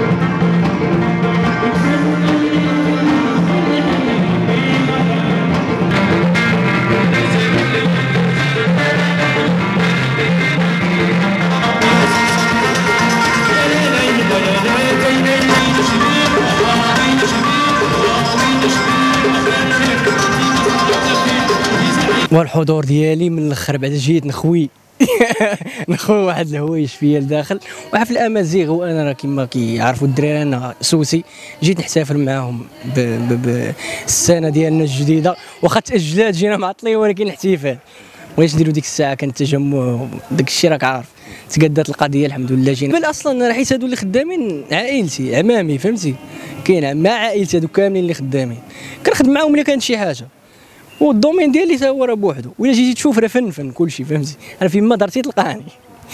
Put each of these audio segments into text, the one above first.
والحضور ديالي من الاخر بعد جيت نخوي نخوي واحد الهوايج فيا لداخل وحفل الامازيغ، وانا راه كما كيعرفوا الدراري انا سوسي جيت نحتفل معاهم بالسنه ديالنا الجديده، واخا تاجلات جينا معطلين ولكن الاحتفال بغيتش نديروا ديك الساعه كان التجمع داك الشيء راك عارف. تقادات القضيه الحمد لله جينا بل اصلا حيت هادو اللي خدامين عائلتي عمامي فهمتي، كاين مع عائلتي هادو كاملين اللي خدامين كنخدم معاهم الا كانت شي حاجه، والدومين ديالي تا هو راه بوحدو، وإلا جيتي تشوف راه فن كلشي فهمتي، انا فين ما درتي تلقاني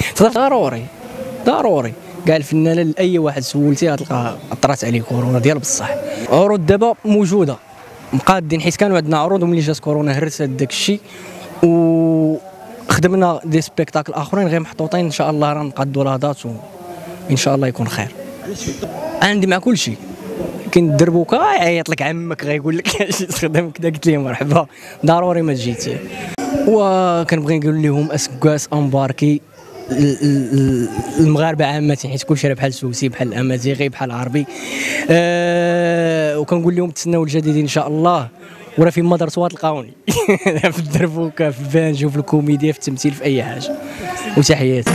ضروري كاع الفنانه لاي واحد سولتي غتلقى طرات عليه كورونا ديال بصح. عروض دابا موجوده مقادين حيت كانوا عندنا عروض وملي جات كورونا هرست داك الشيء، وخدمنا دي سبيكتاكل اخرين غير محطوطين ان شاء الله راه نقادوا لاهدات وان شاء الله يكون خير. عندي مع كلشي كاين الدربوكه يعيط لك عمك غيقول لك اجي تخدم كذا، قلت ليه مرحبا ضروري ما جيتي. وكنبغي نقول لهم اسكاس امباركي المغاربه عامه حيت كلشي راه بحال سوسي بحال الامازيغي بحال العربي، وكنقول لهم تسناو الجديدين ان شاء الله، وراه فين ما درتوها تلقاوني في الدربوكه في البانجو في الكوميديا في التمثيل في اي حاجه. وتحياتي.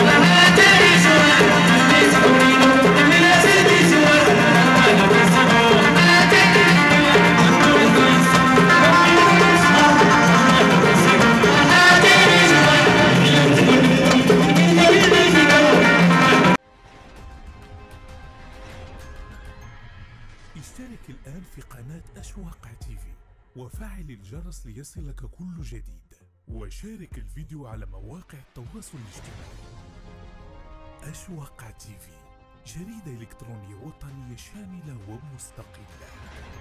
اشترك الآن في قناة أشواق تيفي وفعل الجرس ليصلك كل جديد، وشارك الفيديو على مواقع التواصل الاجتماعي. أشواق تيفي، جريدة إلكترونية وطنية شاملة ومستقلة.